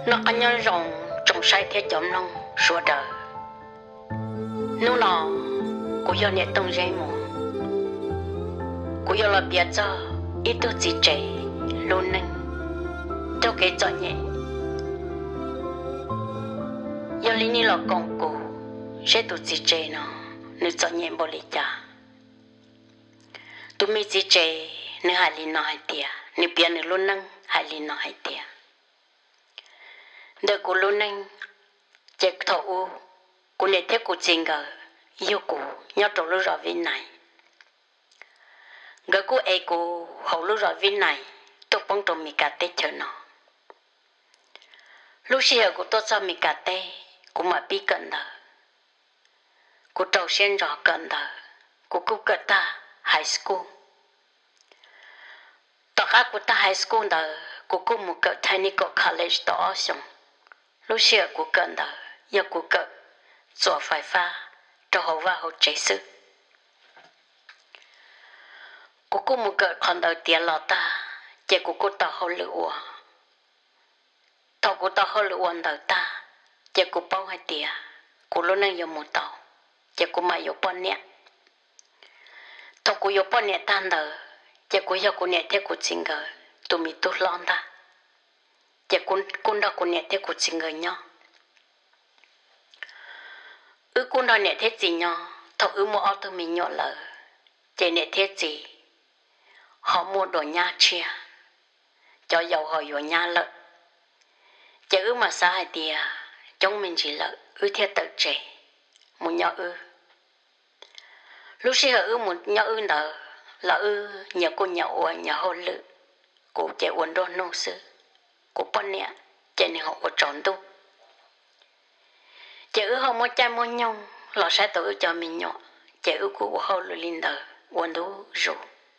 nó có nhớ rằng trong sai thế chấm lòng suốt đời nó nào cô yêu nhẹ tông dây mù cô yêu là biết cho ít tôi chỉ trẻ luôn nên cho cái chọn nhẹ yêu lý ni là con cô sẽ tôi chỉ trẻ nó nếu chọn nhẹ bỏ lý cha tụi mình chỉ trẻ nếu hai lý nó hai tia nếu biết nếu luôn năng hai lý nó hai tia để cô luôn năng chết thầu cô này thế cô chính ngờ yêu cô nhớ trong lúc rồi bên này gỡ cô ấy cô hậu lúc rồi bên này tôi bông trong mi cà tê chờ nó lúc xưa cô tôi cho mi cà tê cô mà bị cận đó cô trâu sen rõ cận đó cô cất ta high school tất cả cô ta high school đó cô một cái technical college đó xong lúc xưa cô cận đó giờ cô cận做phải pha cho hậu và hậu chế sự cô một cái con đầu tiên là ta chỉ cô ta hậu lửa tao cô ta hậu lửa đầu ta chỉ cô bao hai tia cô luôn đang dùng một tàu chỉ cô mà dùng bao nhiêu tao cô dùng bao nhiêu tan đầu chỉ cô dùng cô nhẹ thế cô chính ngờ tụi mình tốt lắm ta chỉ cô đó cô nhẹ thế cô chính ngờ nhau cô nói nè thế gì nhở thầu mua ô tô mình nhọ lợ chỉ nè thế gì họ mua đồ nha chia cho giàu họ vô nha lợ chỉ mà sai thì chúng mình chỉ lợ thế tự trẻ một nhỏ lúc xưa một nhỏ nợ là nhà cô nhà ở nhà họ lợ cô chạy uốn đồ nô sư cô bọn nè chạy nè họ có tròn đâu chỉ không có trái mua nhông lọ sẽ tự cho mình nhỏ chỉ của họ là linh đời uốn đồ rồi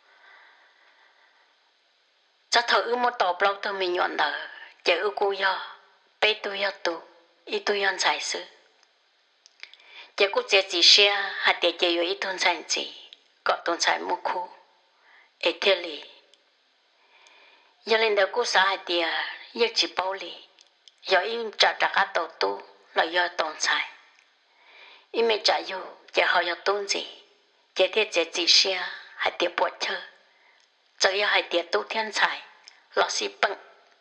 chắc thử một tàu blog thôi mình nhọn đời chỉ của yo bé tôi yo tu ít tôi yon sai sự chỉ của chỉ xe hạt để chỉ yo ít thôn sai gì có thôn sai mua khu ở thế li giờ lên đời của xã hạt để giờ chỉ bảo li giờ im trả cả tàu tu là do thôn sai im mẹ trả yo chỉ họ yo tôn gì chỉ thế chỉ xe hạt để bớt chơi giờ hạt để tu thiên sai lọ xì bằng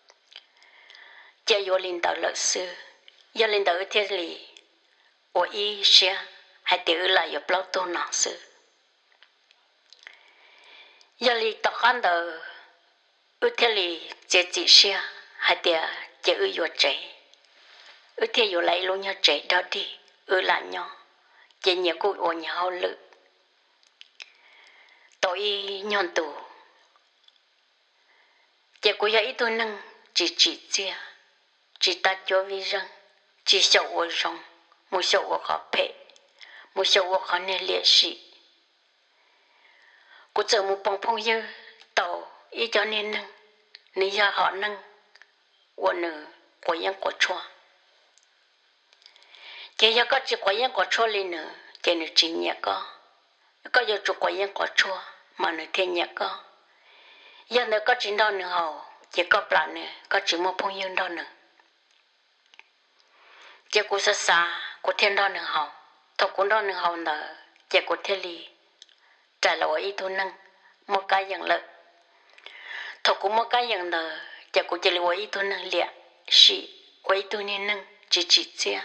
giờ yo linh đạo lợi sư giờ linh đạo thế li ở ý xe hãy tự lại yo bao tô nọ sư giờ li tập ăn đạo ở thế li chỉ xe hãy tự chỉ yo trẻ ở thế yo lại luôn nhau trẻ đó đi ở lại nhau chỉ nhiều cô ở nhà họ lự tôi nhon tù chỉ có ít tôi năng chỉ chia chỉ ta cho vi rằng chỉ sợ ở rong một sợ ở khó phê một sợ ở khó nên liệt sĩ cô chờ một bông phong dư tàu ý cho nên năng nên giờ họ năng của nữ của những của chua chỉ giờ có chỉ của những của chua lên nữa chỉ nữ chỉ nhẹ có giờ chụp của những của chua mà nữ thiên nhẹ giờ nữa có chuyện đó nữa hầu chỉ có bạn nữa có chỉ một phong dương đó nữa chỉ có xa xa có thiên đó nữa hầu thầu cũng đó nữa hầu nữa chỉ có thiên lý trả lời ý tôi năng một cái dạng lợi thầu cũng một cái dạng nữa chỉ có chỉ lời ý tôi năng liệt sĩ ý tôi nên năng chỉ chia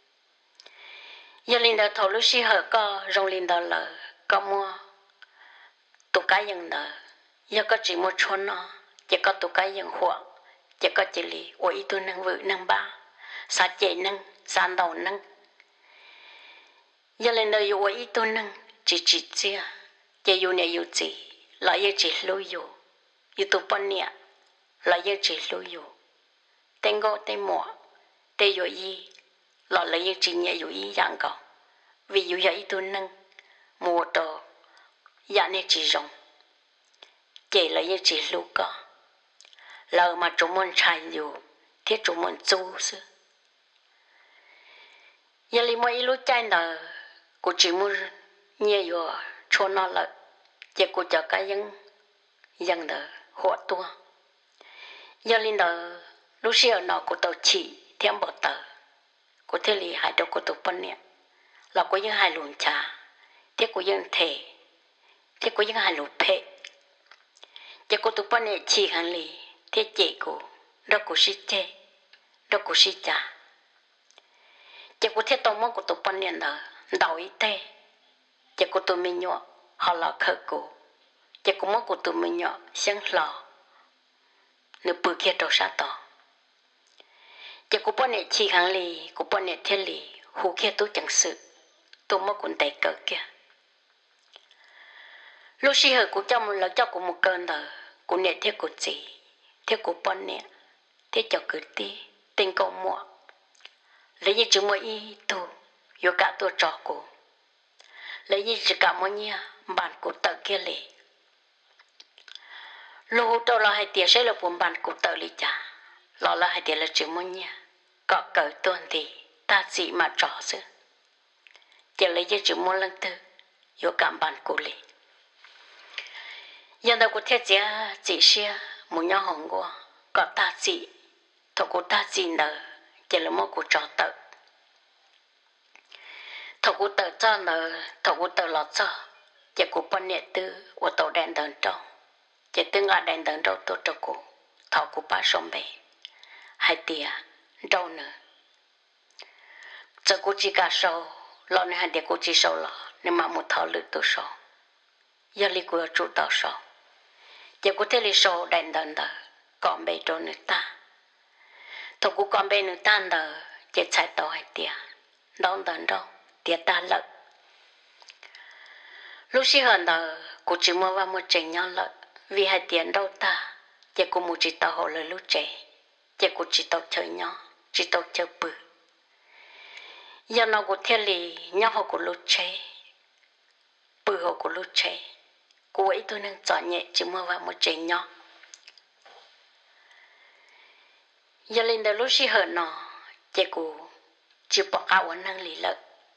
giờ linh đạo thầu lúc xí hở có rong linh đạo lợi có mua tụ cái dạng nữa giờ có chỉ một chỗ nó chỉ có tụ cái dạng hoa chỉ có chỉ lý ý tôi năng vự năng ba sa chạy năng san đầu năng giờ lên đây ý tôi năng chỉ chia chỉ yêu này yêu gì lại yêu chỉ lưu yêu tụ bọn nè lại yêu chỉ lưu tên gọi tên mỏ tên yêu ý lại yêu chỉ nhẹ yêu ý dạng cầu vì yêu ý tôi năng mua đồ dạng này chỉ rong chỉ là yêu chỉ lưu có lỡ mà chúng mình chạy nhiều thế chúng mình chú sư giờ li mỗi lúc chạy nở cô chỉ muốn nhiều cho nó là chỉ cô cho cái dân nở hộ tua giờ li nở lúc xưa nó của tàu chỉ thêm bờ tờ của thế li hai đầu của tàu bận nè là của những hai luồng trà thế của những thể thế của những hai luồng phê thế của tàu bận nè chỉ hàng li thế chị của đó của sĩ chế đó của sĩ trà thế của thế tàu mong của tàu bận nè đó đầu ý thế thế của tụi mình nhọ họ là khờ của thế của mong của tụi mình nhọ sáng lò nửa bữa kia đầu sát tỏ chỉ có bọn này chỉ hàng lì, có bọn này thiên lì, hú kia tôi chẳng sự, tôi mới cũng tay cỡ kia. Lúc xí hở của cháu một lần cháu cũng một cơn đời, của nè thế của gì, thế của bọn nè, thế cháu cứ tí, tình cầu mua, lấy như chú mua y tu, yo cả tôi trò của, lấy như chú cả mua nha, bạn của tờ kia lì. Lúc đó là hai tiền sẽ là buồn bạn của tờ lì chả. Đó là hai tiền là chữ môn nha. Có cỡ tuần thì ta chỉ mà trỏ sự. Chỉ lấy chữ môn lần tư. Vô cảm bản cụ lì. Nhân đâu có thiết chỉ xe. Muốn nhau hồng qua. Có ta chỉ. Thôi của ta chỉ nở. Chỉ là một của trỏ tờ. Thôi của tờ cho nở. Thôi của tờ lọt cho. Chỉ của bọn nhẹ tư. Của tổ đèn đờn trong. Chỉ tư ngã đèn đờn đâu tốt cho cô. Thôi của ba sống bề. Hai tia đâu nữa giờ cô chỉ cả sâu lo nên hai tia cô chỉ sâu lo nên mà một thọ lực tôi sâu giờ li cô chủ tao sâu giờ cô thấy li sâu đèn đèn đó còn bê đồ nữa ta thôi cô còn bê nữa ta đó giờ chạy tao hai tia đón đèn đâu tia ta lợn lúc xí hơn đó cô chỉ mua vào một trình nhau lợn vì hai tiền đâu ta giờ cô mua chỉ tao hồ lời lúc trẻ chỉ có chỉ tao chơi nhỏ, chỉ tao chơi bự. Giờ nó có thể lì nhỏ họ có lút chơi, bự họ có lút chơi. Cô ấy tôi nên chọn nhẹ chỉ mua vào một chơi nhỏ. Giờ lên đó lúc xí hở nó, chỉ cô chỉ bỏ áo anh năng lì lợi.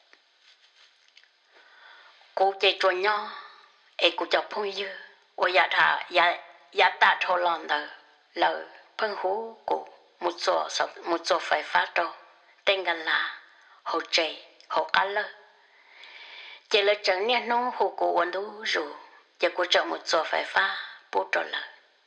Cô chơi trò nhỏ, ấy cô chọc phong dư, ở nhà thà nhà ta thô lòn đó lợi phân hú của một số phải phát đâu tên gần là hồ trẻ hồ cá lơ chỉ là chẳng nên nó hồ của quân đấu rồi chỉ có chọn một số phải phát bố trò là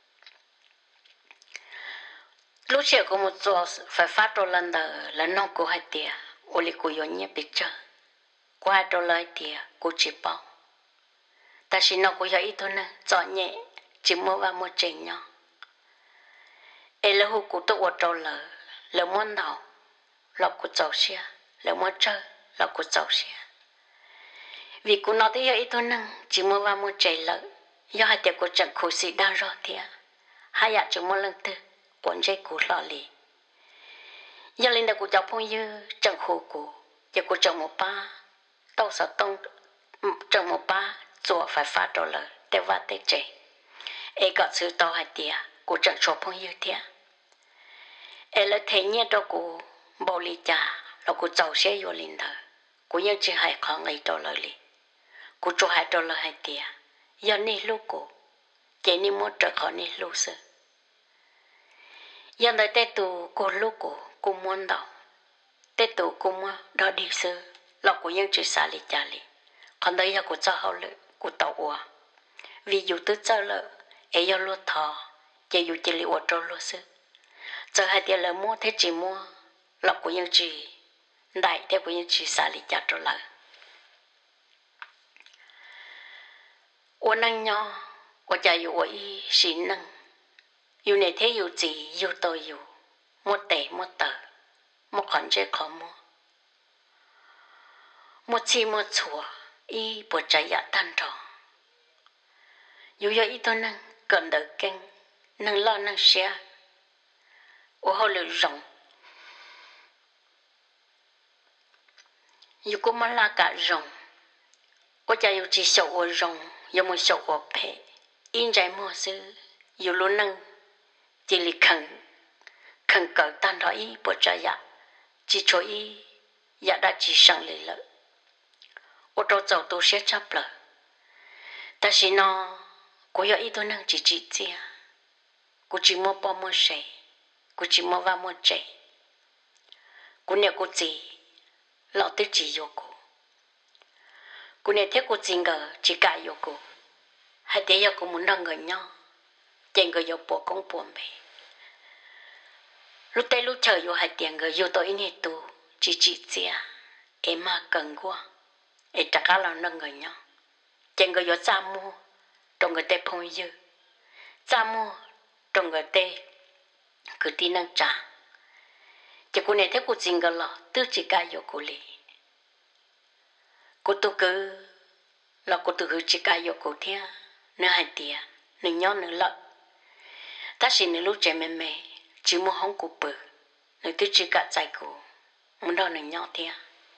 lúc trước có một số phải phát trò lần đó là nó của hai tia ô li của yon nhé bị chơi qua trò lời tia của chỉ bảo ta chỉ nó của ít thôi nè chọn nhẹ chỉ mua vào một trình nhỏ ấy là hụt của tôi ở đâu là muốn nào là của cháu xe là muốn chơi là của cháu xe vì của nó thì ít thôi năng chỉ mua vào một trái lợn do hai tiệc của trận khổ sĩ đang rõ thì hai ạ chỉ một lần tư quấn dây của lò lì giờ lên đây của cháu phong như trận khổ của giờ của trận một ba tàu sao tông trận một ba chùa phải phát đồ lợn để vào tết trẻ ấy có sự tàu hai tiệc của trận số phong như thế ấy là thế nhé đó của bảo lý cha là của cháu sẽ vô linh đó của những chị hai con ấy đó lời li của chú hai đó lời hai tia giờ ní lúc của chỉ ní muốn trở khỏi ní lúc sự giờ đây tết tù của lúc của cùng muốn đâu tết tù cùng muốn đó đi sự là của những chị xa li cha li còn đây là của cháu hậu lệ của tàu qua vì dù tôi cháu lợ ấy giờ luôn thọ chỉ dù chỉ li ở trong luôn sự giờ hai tia là mua thế chỉ mua lọc của những chị đại thế của những chị xa lý chặt trở lại ô năng nhỏ ô cha yêu ấy xin năng yêu này thế yêu gì yêu tôi yêu một tệ một tờ một khoản chế khó một chi một chùa y bộ trái dạ tan trò yêu yêu tôi năng cần đợi kênh năng lo năng xe ô hậu lửa rộng yêu cũng mà là cả rồng, có cha yêu chỉ sầu ở rồng, yêu một sầu ở bể, in trái mùa xưa, yêu luôn năng, chỉ li khẩn cỡ tan đó ý bộ cha ya, chỉ cho ý, ya đã chỉ sang lì lợ, ô tô giàu tôi sẽ chấp lợ, ta chỉ nó, cô yêu ý tôi năng chỉ chia, cô chỉ mua bao mua sẻ, cô chỉ mua vào mua chạy cô nè cô chỉ lọ tới chỉ yêu cô nè thấy cô chỉ ngờ chỉ cả yêu cô hay để yêu cô muốn đăng người nhau chẳng người yêu bộ công bộ mày lúc tây lúc chờ yêu hai tiền người yêu tôi nè tu chỉ chia em mà cần quá em chắc là nâng người nhau chẳng người yêu cha mua trong người tây phong yêu cha mua trong người tây cứ tin năng trả chỉ cô này thấy cô chính cái là tự chỉ cả yêu cô li cô tu cứ là cô tu cứ chỉ cả yêu cô thia nữa hai tia nữa nhau nữa lợ ta chỉ nữa lúc trẻ mẹ chỉ muốn hóng cô bự nữa tự chỉ cả trái cô muốn đâu nữa nhau thia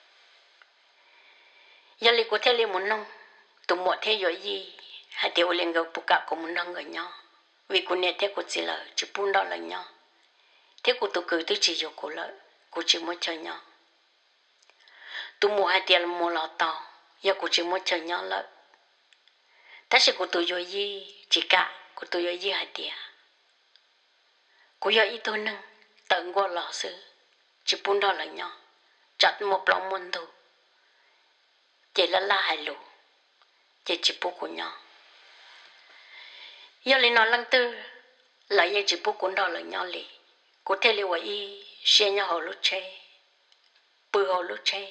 giờ li cô thấy li muốn nông tụi mọi thế rồi gì hai tia liền gặp bụng cả cô muốn nông người nhau vì cô này thấy cô chỉ là chỉ buôn đó là nhau thế cô tu cứ tự chỉ yêu cô lợ cô chỉ muốn chơi nhau tụi mua hai tiền mua lọ tàu giờ cô chỉ muốn chơi nhau lợ ta sẽ cô tụi rồi gì chỉ cả cô tụi rồi gì hai tiền cô giờ ít thôi nâng tận qua lọ sư chỉ buôn đó là nhau chặt một lòng muốn thôi chỉ là hai lũ chỉ buôn của nhau giờ lên nói lăng tư là giờ chỉ buôn của đó là nhau liền cô thấy liệu vậy xe nhau hồ lúc chơi bự hồ lúc chơi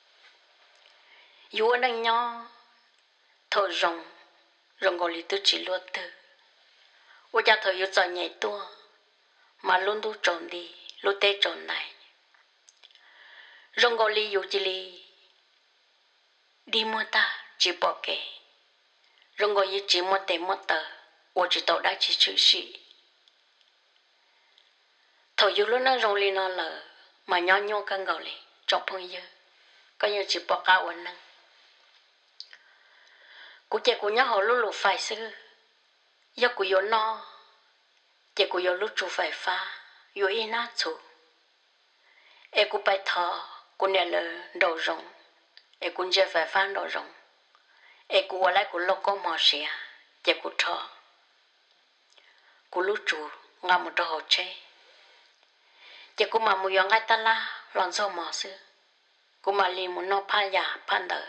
dù anh đang nhau thở rồng gọi lý tư chỉ luôn tư ôi cha thở yêu cho nhảy tua mà luôn tu tròn đi luôn tê tròn này rồng gọi lý dù chỉ lý đi mua ta chỉ bỏ kệ rồng gọi lý chỉ mua tê mua tờ ôi chỉ tàu đã chỉ chữ sĩ thở yêu luôn đang rồng lý nó là mà nhau căng gọi lý trong phong yêu có nhiều chỉ bỏ cả ổn năng cô chạy cô nhớ họ lúc phải sư giờ cô yêu nó chạy cô yêu lúc chú phải pha yêu in nát chú em cô phải thọ cô nè là đầu rồng em cô chơi phải pha đầu rồng em cô lại cô lúc có mò xìa chạy cô thọ cô lúc chú ngắm một trò hồ chơi chạy cô mà mua ngay ta la loạn sâu mò sư cô mà liền muốn nó pha giả pha đờ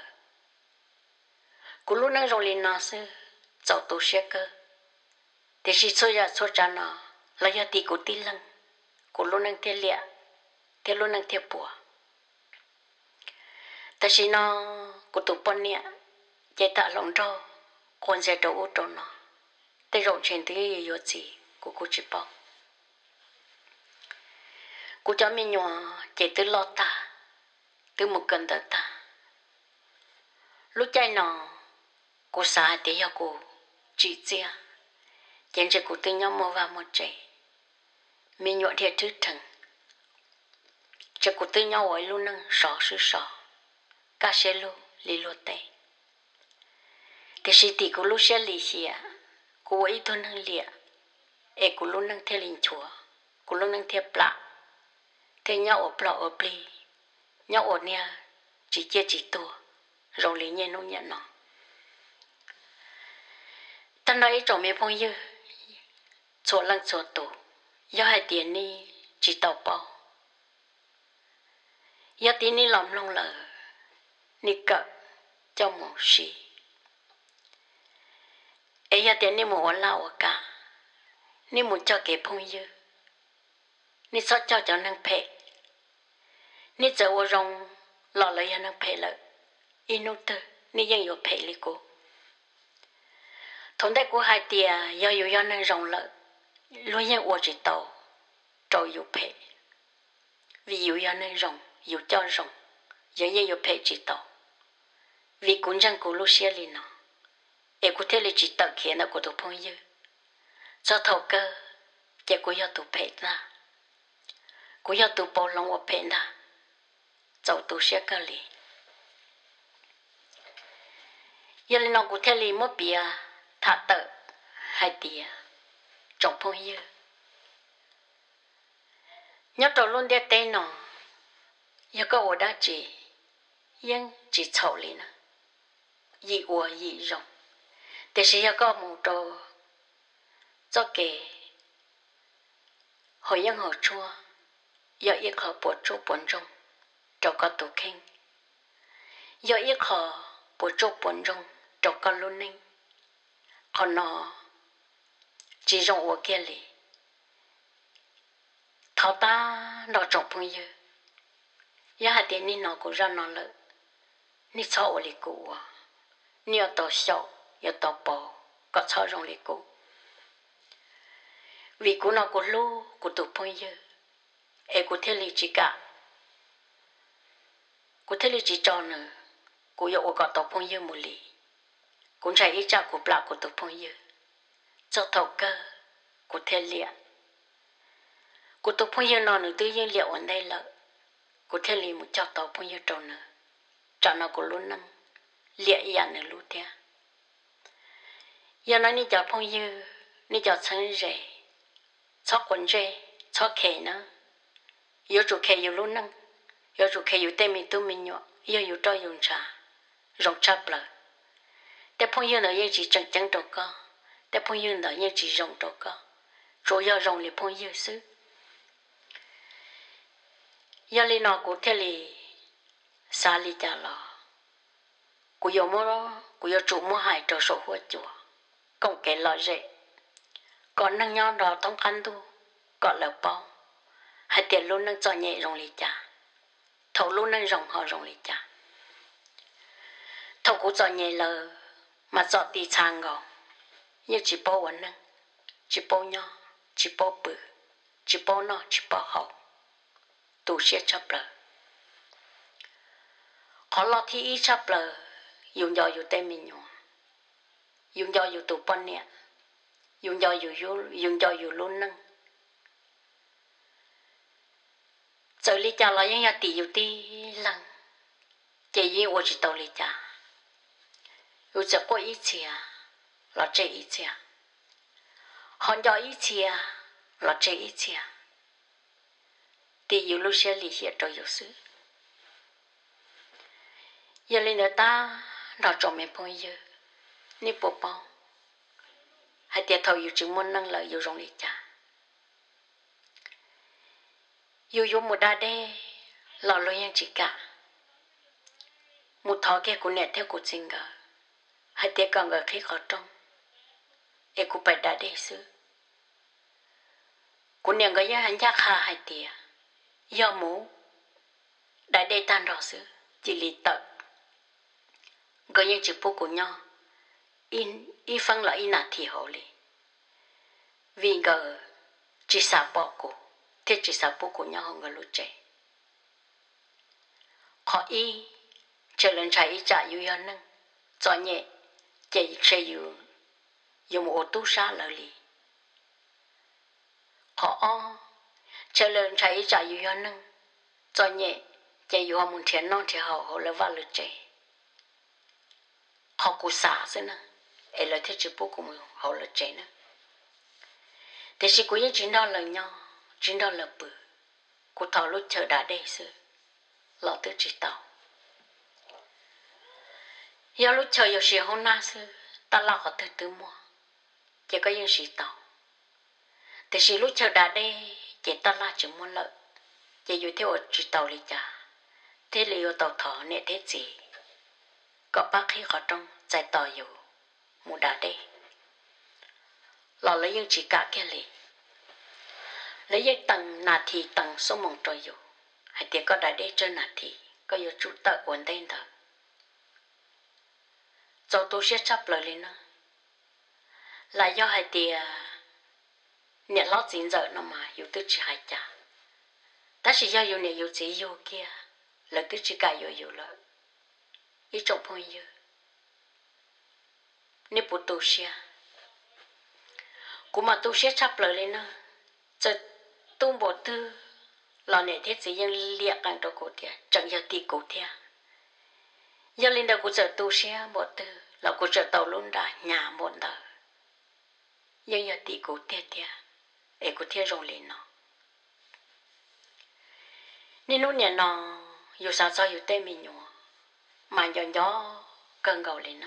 cô lúc năng rồi liền nó sư cháu tu sửa cơ thì chỉ số cha nó là do tí cô tí lăng cô lúc năng thiệt lẹ thiệt lúc năng thiệt bùa ta chỉ nó cô tu bận nhẹ chạy tạ lòng trâu còn chạy trâu ô trâu nó để rộng chuyện thứ gì gì cô chỉ bảo cô cho mình nhỏ chạy từ lo ta từ một gần tới ta lúc chạy nó cô xa thì cho cô chỉ chia chẳng chỉ cô từ nhau mua vào một chạy mình nhọn thiệt thứ thằng chỉ cô từ nhau ấy luôn nâng sọ sư sọ cá xe lô lì lô tê thì sĩ tỷ cô lúc xe lì xìa cô ấy thôi nâng lìa ê cô lúc nâng theo linh chúa cô lúc nâng theo plạ theo nhau ở plạ ở bì nhau ở nè chỉ chia chỉ tua rồi lý nhiên nó nhận nó ta nói trong mấy phong yêu chỗ lăng chỗ tù do hai tiền ni chỉ tàu bao do tiền ni làm long lờ ni cỡ cho một xí ấy do tiền ni một lao cả ni một cho cái phong yêu ni sót cho năng phê ni chờ ở trong lò lấy năng phê lợ inu tư niยังอยู่phê li cô thôn đại cô hai tia do năng rong lợ luônยังở chỉ tàu trâuอยู่phê vì do năng rongอยู่cho rong giờยังอยู่phê chỉ tàu vì cũng chẳng cô lúc xưa li nó em có thể là chỉ tàu kia nó có tổ phong yêu cho thầu cơ chỉ cô do tổ phê na cô do tổ bao lòng ở phê na cháu tổ xưa cơ li giờ lên nó cũng theo lý một bia thả tợ hai tia trong phong yêu nhớ trâu luôn để tên nó giờ có ở đó chỉ chậu lên nó gì ua gì rồng để sẽ có một trâu cho kể hồi yên hồ chua giờ ít họ bộ chỗ bốn rong trâu có tụ kinh giờ ít họ bộ chỗ bốn rong trâu có luôn ninh còn nó chỉ rong ở kia li thảo ta nó trồng phong yêu giờ hạt tiền ni nó cũng ra nó lợi ni sao ở li cụ ni ở tàu sầu ở tàu bò có sao rong li cụ vì cụ nó cũng lu cũng tụ phong yêu em cũng thấy li chỉ cả cũng thấy li chỉ cho nữa cũng yêu ở tàu phong yêu một li cũng chạy ít cha cũng bạc cũng tụ phong yêu cho thầu cơ cũng thấy li cô tôi phong yêu nó nữa tự nhiên liệu ở đây là cô thấy li một cháu tàu phong yêu trâu nữa cháu nó cũng luôn năng liệu ý nữa luôn thế giờ nó đi cháu phong yêu đi cháu chân rể cháu quần rể cháu khề nữa yêu chủ khề yêu luôn năng yêu chủ khề yêu tên mình tu mình nhọ yêu cho dùng trà rong chắp lại để phong yêu nó yêu chỉ chân chân trâu co để phong yêu nó yêu chỉ rong trâu co rồi yêu rong li phong yêu xứ giờ li nó cũng thế li xa li cha lo cũng yêu mua đó cũng yêu chủ mua hai trâu số hoa chùa còn cái lo dễ còn năng nhau đó thông khăn tu còn là bao hai tiền luôn năng cho nhẹ rong li cha thầu luôn năng rong họ rong li cha thầu cũng cho nhẹ là mà cho ti sang ngò như chỉ bao vấn năng chỉ bao nhau chỉ bao bự chỉ bao nó chỉ bao hậu tu sẽ chấp lời họ lo thì ít chấp lời dùng do dùng tên mình nhọ dùng do dùng tụ bận nè dùng do dùng luôn năng giờ lý cha là những nhà tỷ dùng tỷ lăng chỉ như tôi chỉ tàu lý cha dùng giờ có ít chia là chỉ ít chia họ do ít chia là chỉ ít chia thì dùng lúc sẽ lý hiện cho dùng sự giờ lên nữa ta nó cho mình phong yêu ni bộ bao hay tiệt thầu dùng chừng môn năng lợi dùng rong lý cha dùng một đa đê lò lôi yang chỉ cả một thọ kia cũng nẹt theo cuộc tình cả hay tiệt còn ở khi khó trong em cũng phải đa đê xứ cũng nẹt cái hành giác hà hay tiệt do mũ đại đê tan rõ xứ chỉ lý tật cái những chữ bố của nhau in phân là in là thì hậu li vì ngờ chỉ xả bỏ của thế chỉ xả bố của nhau không ngờ lúc trẻ họ chờ lần trái trả yêu yêu nâng cho nhẹ chạy xe yêu yêu một ô tô xa lỡ li họ chờ lần trái trả yêu yêu nâng cho nhẹ chạy yêu họ muốn thiện non thì họ là vào lúc trẻ họ cũng xả thế nè ấy là thế chỉ bố của mình họ là trẻ nè thế chỉ có những chuyện đó là nhau chuyện đó là bự của thọ lúc chờ đã đây xưa lọ tư chỉ tàu giờ lúc chờ giờ chỉ hôm nay xưa ta lo họ từ mua chỉ có những gì tàu thế chỉ lúc chờ đã đây chỉ ta lo chỉ muốn lợi chỉ dù theo chỉ tàu đi chả thế liệu tàu thọ nè thế gì có bác khi họ trong giải tàu dù mua đã đây lọ lấy những chỉ cả kia liền lấy những tầng nà thì tầng số mong trôi dù hay tiệt có đại đế trên nà thì có yêu chút tợ ổn định đó cho tôi sẽ chấp lời lên nữa là do hay tiệt nhận lót dính dở nó mà yêu tư chỉ hay chả ta chỉ do yêu này yêu chỉ yêu kia là tư chỉ cả yêu lợi ít trong phong yêu nếu bố tôi sẽ cũng mà tôi sẽ chấp lời lên nữa cho tung bộ tư là này thế gì nhưng liệt càng đồ cổ tiền chẳng giờ tì cổ tiền giờ lên đầu của giờ tu xe bộ tư là của giờ tàu luôn đã nhà một đời nhưng giờ tì cổ tiền tiền để cổ tiền rong lên nó nên lúc này nó dù sao sao dù tên mình nhỏ mà nhỏ cần gầu lên nó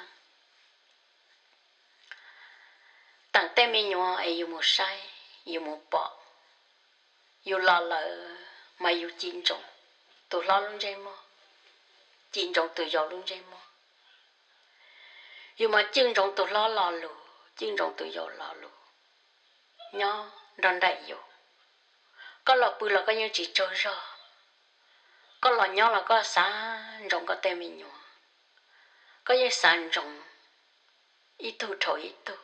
tặng tên mình nhỏ ấy dù một sai dù một bỏ yêu lo là mà yêu chín trọng tôi lo luôn chơi mà chín trọng tôi giàu luôn chơi mà yêu mà chín trọng tôi lo luôn chín trọng tôi giàu lo luôn nhá đòn đại yêu có lọ bự là có những chỉ trôi ra có lọ nhỏ là có sáng trọng có tên mình nhọ có những sáng trọng ít tu thôi ít tu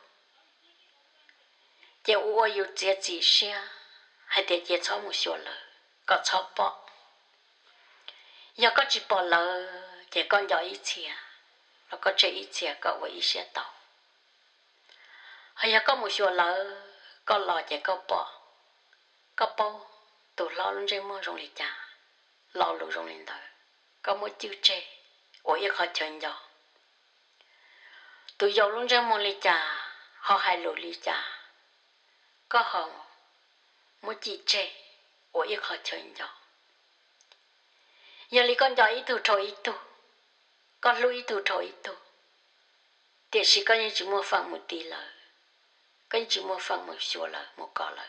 chỉ ua yêu chỉ xe hay để chỉ cho một số lời có cho bỏ giờ có chỉ bỏ lời chỉ con nhỏ ít chia nó có chỉ ít chia có với ít xe tàu hay giờ có một số lời có lo chỉ có bỏ tụi lo luôn chơi mua rong lì cha lo luôn rong lên đời có một chữ chê ở ít khó chơi nhỏ tụi giàu luôn chơi mua lì cha họ hay lù lì cha có họ một chữ chê ở ít khó chơi nhỏ giờ lì con nhỏ ít tu thôi ít tu con lui ít tu thôi ít tu để chỉ có những chữ mua phẳng một tí lời có những chữ mua phẳng một số lời một cỏ lời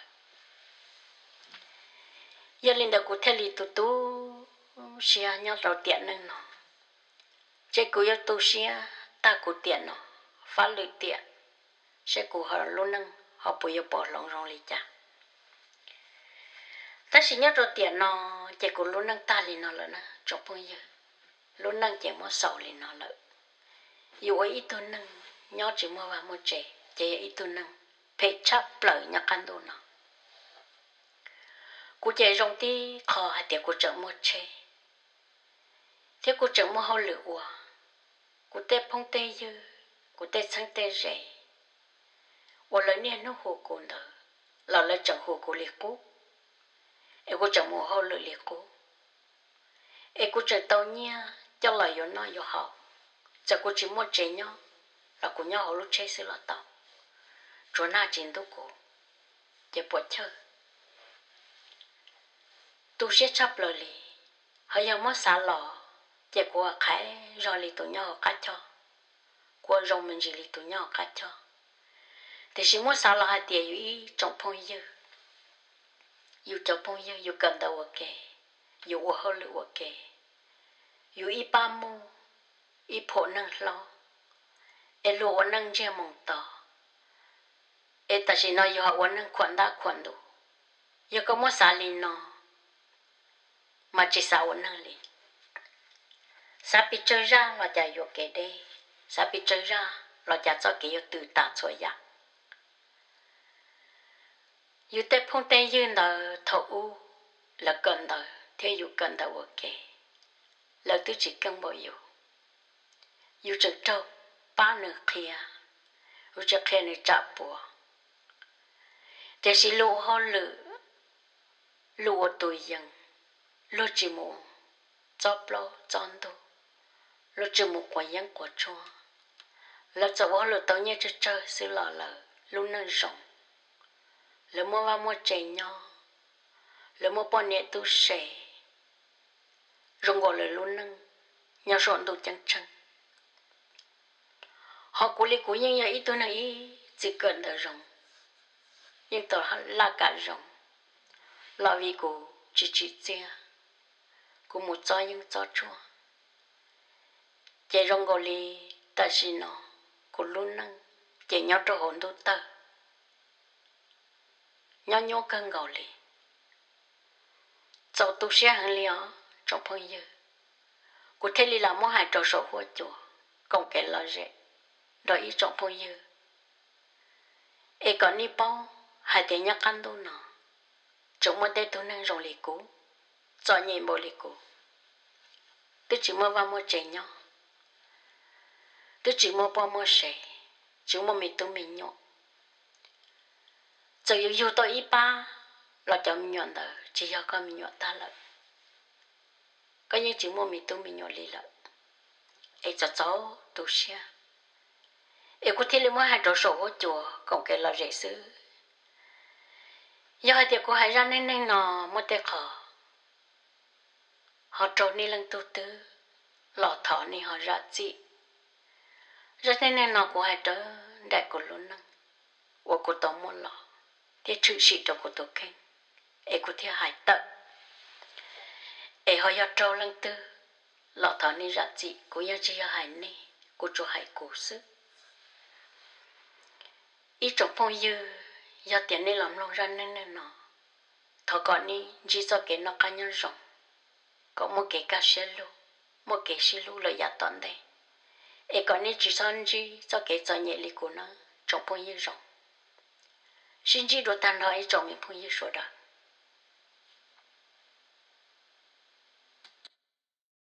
giờ linh đạo cụ thể lý tu xia nhau đầu tiền nên nó chế cụ yêu tu xia ta cụ tiền nó phá lưỡi tiền sẽ cụ họ luôn nâng họ bùi yêu bỏ lòng rong lý cha ta xí nhau đầu tiền nó chế cụ luôn nâng ta lý nó là nó chọc bao giờ luôn nâng chế mua sầu lý nó là yêu ấy ít tu nâng nhau chỉ mua vào mua chế ít tu nâng phải chấp lời nhau căn đồ nó cụ chạy rong tí khó hay để cụ chở một chế thế cụ chở một hậu lửa cụ tê phong tê dư cụ tê sang tê rẻ và lời nè nó hồ cụ nở là lời chở hồ cụ liệt cú em cụ chở một hậu lửa liệt cú em cụ chở tàu nha cho lời yo nó yo học chở cụ chỉ một chế nhau là cụ nhau hậu lúc chế sẽ là tàu chỗ nào chính đâu cụ để bỏ chơi tu sẽ chấp lời lì hơi giờ mất xả lò chỉ của khai rồi lì tụi nhau cắt cho của rồng mình chỉ lì tụi nhau cắt cho thì chỉ mất xả lò hai tiền yêu trong phong yêu trong phong yêu cần đầu ok yêu ở hơi lửa ok yêu ít ba mu ít phổ năng lo em lúa năng che mong tỏ em ta chỉ nói yêu họ năng khoản đã khoản đủ yêu có mất xả lì nó mà chỉ sao năng lì sao bị chơi ra là chạy vô cái đây sao bị chơi ra là chạy cho cái từ ta cho ya yêu tết phong tây dương là thấu là cần đời theo yêu cần đời ok là tôi chỉ cần bao nhiêu yêu trực trâu ba nửa kia yêu trực kia này chạp bùa để chỉ lúa họ lúa tuổi dân lúa chỉ muốn chóp lo chọn đồ lúa chỉ một quả dân quả chua lúa cho họ lúa tao nhớ chơi xí lò lúa nâng rộng lúa mua vào mua chè nho lúa mua bao nhiêu tu sẻ rong gọi là lúa nâng nhau rộn đồ chân chân họ cố lý cố nhưng giờ ít tôi này chỉ cần là rộng nhưng tôi là cả rộng là vì cô chỉ chia cô một cho nhưng cho chua chạy rong gọi lý ta chỉ nó cô luôn nâng chạy nhau cho hồn đôi tơ nhau nhau cân gọi lý cháu tu sĩ hàng lió trong phong dư cô thấy lý là mua hai trò sổ hoa chùa còn kể là rẻ đòi ý trong phong dư e còn đi bao hai tiền nhắc ăn đâu nọ chúng mua tê tôi nâng rong lý cũ cho nhìn bộ lý cũ tôi chỉ mua vào mua chè nhau tôi chỉ mua bao mua sẻ chỉ mua mì tôm mì nhọ giờ yêu tôi ít ba là cho mình nhọn đời chỉ cho con mình nhọn ta lợi có những chỉ mua mì tôm mì nhọ lì lợi ấy cho cháu tu sĩ ấy có thể lấy mua hai trò sổ của chùa còn cái là rẻ xứ giờ hai tiệc của hai ra nên nó mua tê khó họ trộn đi lần tu tư lọ thọ này họ ra chị rất nên nó của hai trò đại của luôn năng và của tao muốn lọ thì chữ sĩ cho của tôi khen ê cụ theo hải tợ ê họ yo trâu lăng tư lọ thọ ni rạ chị cụ yo chỉ yo hải ni cụ chủ hải cụ sư ý trong phong dư do tiền ni làm long ra nên nó thọ còn ni chỉ cho cái nó cá nhân rộng có một cái cá xe lu một cái xe lu là giá toàn đây ê còn ni chỉ son chỉ cho cái cho nhẹ li của nó trong phong dư rộng xin chỉ đồ tan nói trong phong dư số đó